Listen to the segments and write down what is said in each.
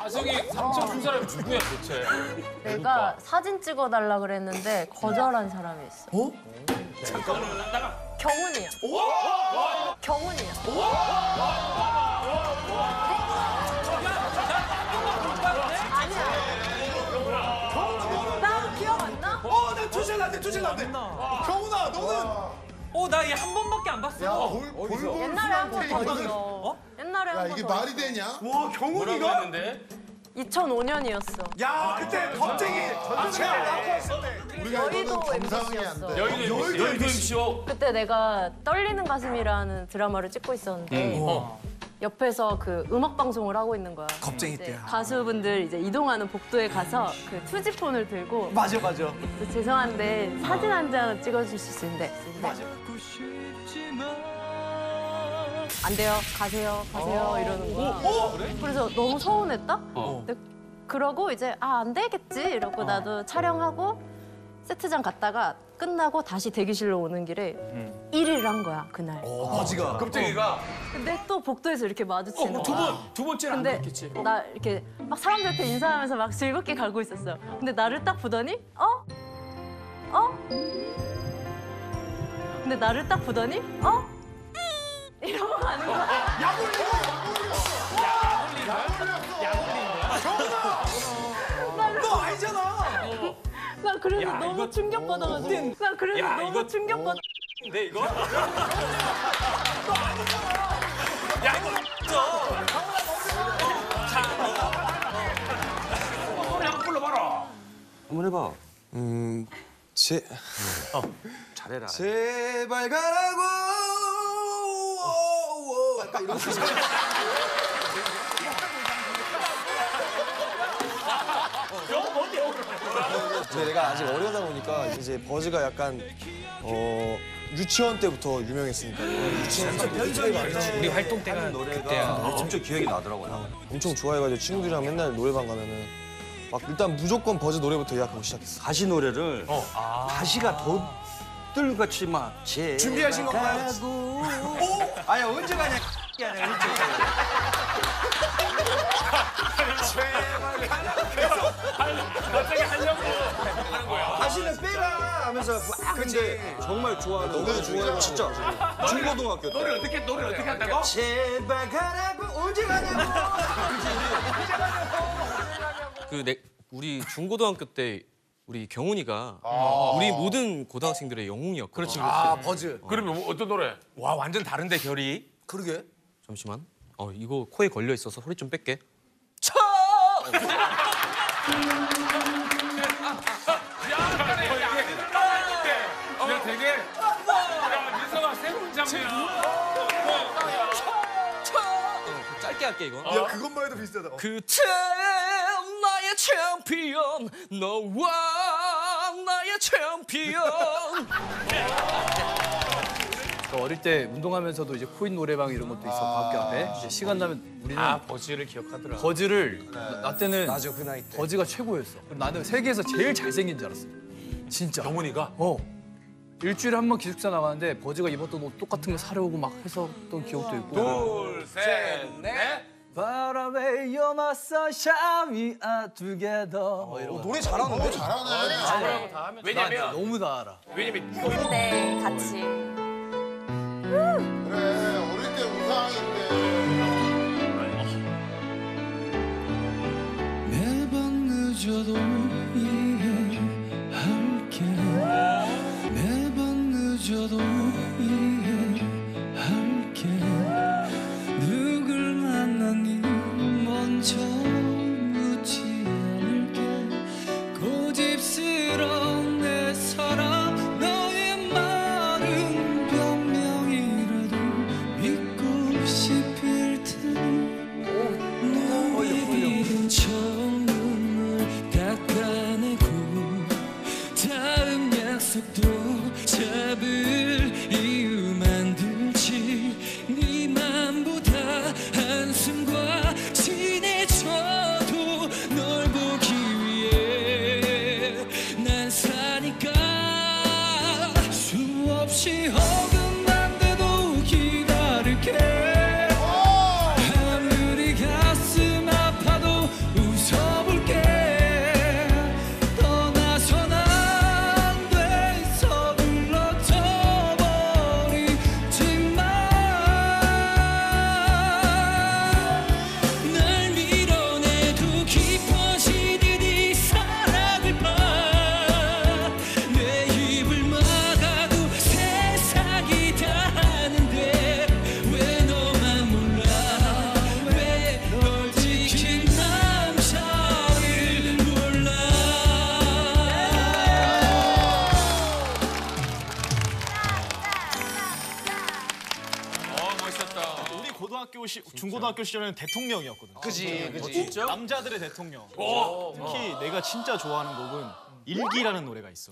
자석이 상처 준 사람이 누구야 도대체? 내가 사진 찍어달라 그랬는데 거절한 사람이 있어. 어? 경훈이야. 경훈이야. 아니야. 나 기억 안 나? 나 투실 안 돼. 경훈아, 너는 나 얘 한 번밖에 안 봤어. 옛날에 한 번 봤어. 옛날에 야 한 이게 번 말이 되냐? 와, 뭐라고 경훈이가? 했는데? 2005년이었어. 야, 그때 겁쟁이. 제가 낳고 왔었네. 우리가 여의도 이거는 정상이 MBC였어. 안 돼. 여의도 MCO. 그때 내가 떨리는 가슴이라는 드라마를 찍고 있었는데 옆에서 그 음악 방송을 하고 있는 거야. 겁쟁이 이제 때야. 가수분들 이제 이동하는 복도에 가서 그 투지폰을 들고 맞아. 죄송한데 사진 한 장 찍어주실 수 있는데 안 돼요. 가세요. 이러는 거야. 그래서 너무 서운했다. 근데 그러고 이제 안 되겠지 이러고 나도 촬영하고 세트장 갔다가 끝나고 다시 대기실로 오는 길에 1위를 한 거야 그날. 버지가. 겁쟁이가 근데 또 복도에서 이렇게 마주치는 거야. 두 번째는 안 근데 그랬겠지. 나 이렇게 막 사람들한테 인사하면서 막 즐겁게 가고 있었어요. 근데 나를 딱 보더니 근데 나를 딱 보더니 이러고 가는 거야. 너 알잖아. 나 그래서 너무 충격받아가지고. 나 그래서 너무 충격받아. 근데 이거? 한번 해봐. 잘해라. 제발 가라고. 약간 이런 거. 내가 아직 어려다 보니까 이제 버즈가 약간 유치원 때부터 유명했으니까. 유치원 때 우리 활동 때가 노래가 엄청 기억이 나더라고요. 엄청 좋아해가지고 친구들이랑 맨날 노래방 가면은 막 일단 무조건 버즈 노래부터 예약하고 시작했어. 가시 노래를 가시가 덧들같이 막 준비하신 건가요? 아니 언제 가냐 갑자기 하려고 하는 거야. 가시는 빼라 하면서 막 근데 정말 좋아하는 너무 좋아해 진짜 중고등학교 때 노래 어떻게 한다고? 제발 가라고 언제 가냐고 우리 중고등학교 때 우리 경훈이가 우리 모든 고등학생들의 영웅이었거든. 그렇지. 버즈. 그러면 어떤 노래? 와 완전 다른데 결이. 그러게. 잠시만. 이거 코에 걸려 있어서 소리 좀 뺄게. 야 되게 민서가 새로운 장면. 짧게 할게 이거. 야, 그것만 해도 비슷하다. 그때 나의 챔피언 너와 나의 챔피언. 어릴 때 운동하면서도 이제 코인 노래방 이런 것도 있었고 학교 앞에 이제 시간 나면 우리는 버즈를 기억하더라. 버즈를 나 때는 맞아 그 나이 때 버즈가 최고였어. 나는 세계에서 제일 잘생긴 줄 알았어. 진짜. 경훈이가? 일주일에 한 번 기숙사 나가는데 버즈가 입었던 옷 똑같은 거 사려오고 막 했었던 기억도 있고. 둘, 셋, 넷. Far away, you're my sunshine, we are together. 이런 거. 노래 잘하는데? 잘하네. 왜냐면 너무 다 알아. 왜냐면 근데 같이. 그래 어릴 때 우상인데. 매번 늦어도 이해할게 매번 늦어도 이해할게 누굴 만나니 먼저 묻지 않을게 고집스러운 내 사랑 너의 말은 변명이라도 믿고 싶을 테니 너의 처음 눈물 닦아 고등학교 시절에는 대통령이었거든. 그지. 진짜? 남자들의 대통령. 특히 내가 진짜 좋아하는 곡은 일기라는 노래가 있어.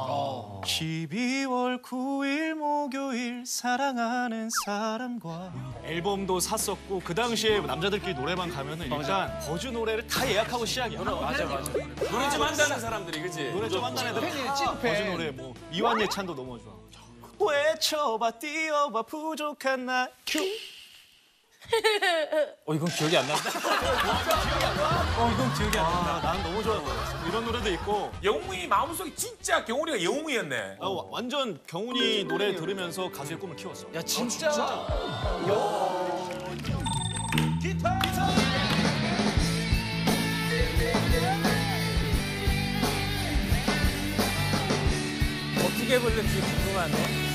12월 9일 목요일 사랑하는 사람과 앨범도 샀었고 그 당시에 남자들끼리 노래방 가면은 일단 버즈 노래를 다 예약하고 시작이야. 맞아. 노래 좀 한다는 사람들이, 그지? 노래 좀 한다는 애들 버즈 노래 뭐 이완예찬도 너무 좋아. 외쳐봐 뛰어봐 부족한 나 큐. 이건 기억이 안 난다. 이건 기억이 안 난다. 난 너무 좋아해. 이런 노래도 있고. 영웅이 마음속에 진짜 경훈이가 영웅이었네. 완전 경훈이 노래 들으면서 가수의 꿈을 키웠어. 야 진짜. 어떻게 부를지 궁금하네.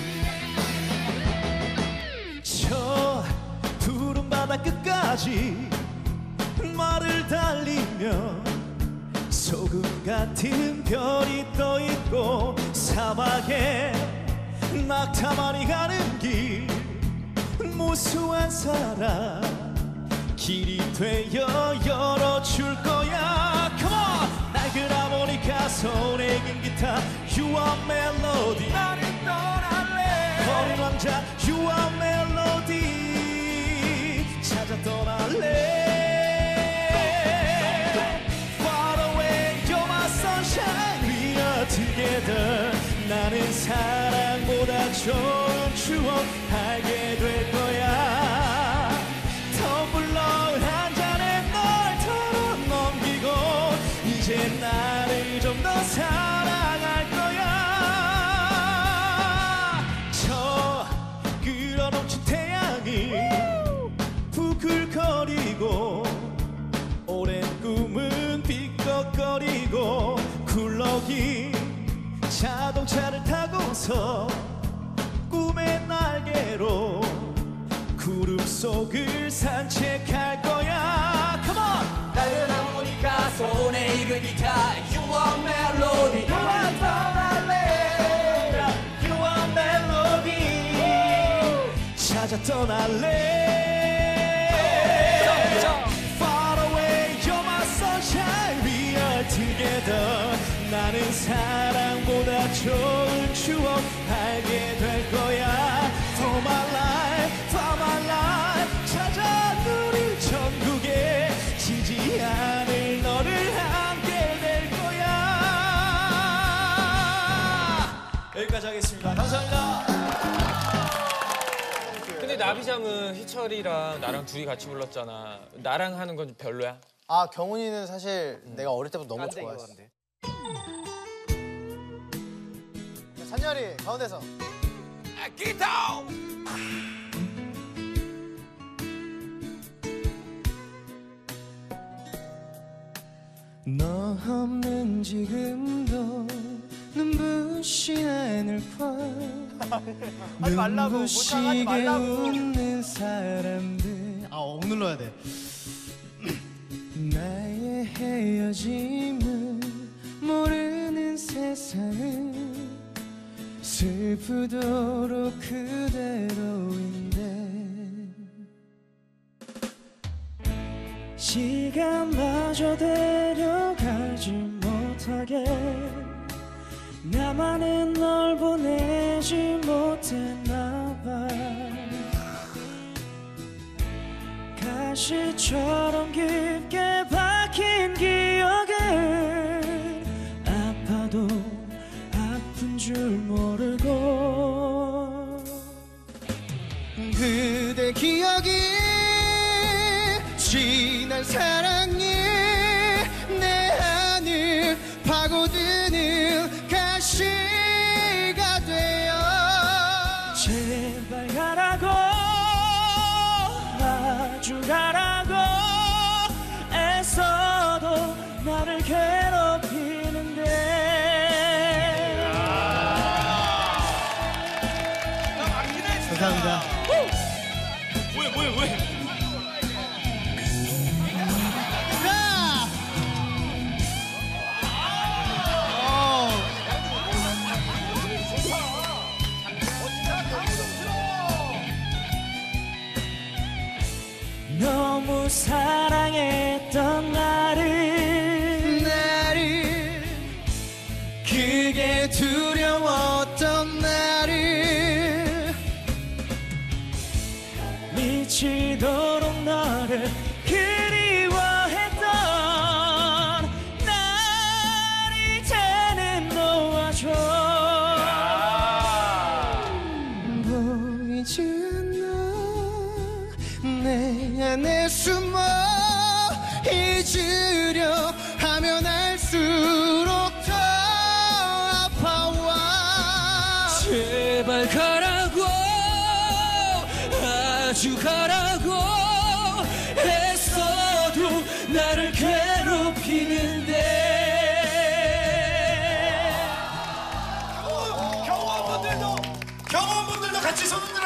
저 푸른 바다 끝까지 말을 달리며 소금 같은 별이 떠있고 사막에 낙타만이 가는 길 무수한 사랑 길이 되어 열어줄 거야 Come on! 낡은 하모니카 손에 긴 기타 You are melody 나를 떠날래 어린 왕자 You are melody 찾아 떠날래 Far away you're my sunshine We are together 나는 사랑보다 좋은 추억 알게 될 거야 텀블러 한 잔에 널 털어넘기고 이제 나를 좀 더 사랑할 거야 저 끌어넘친 태양이 부글거리고 오랜 꿈은 삐걱거리고 굴러긴 자동차를 타고서 꿈의 날개로 구름 속을 산책할 거야 Come on! 낡은 하모니카 손에 익은 기타 You are melody 너만 떠날래 You are melody 찾아 떠날래 Far away you're my sunshine We are together 나는 사랑보다 좋은 추억 알게 될 거야 For my life, for my life 찾아 누릴 전국에 지지 않을 너를 함께 될 거야 여기까지 하겠습니다 감사합니다 근데 나비장은 희철이랑 나랑 둘이 같이 불렀잖아. 나랑 하는 건 좀 별로야? 아 경훈이는 사실 내가 어릴 때부터 너무 좋아했어. 산열이 가운데서. 기타! 너 없는 지금도 눈부신 하늘과 눈부시게 웃는 사람들 억눌러야 돼. 나의 헤어짐을 모르는 세상은 슬프도록 그대로인데 시간마저 데려가지 못하게 나만은 널 보내지 못했나 봐 가시처럼 깊게 박힌 기억은 아파도 아픈 줄 모르고 그대 기억이 지난 사랑이 내 안을 파고드는 가시가 되어 제발 가라고 마주 가라고 안에 숨어 잊으려 하면 할수록 더 아파와 제발 가라고 아주 가라고 했어도 나를 괴롭히는데 경호원분들도 같이 손 흔들어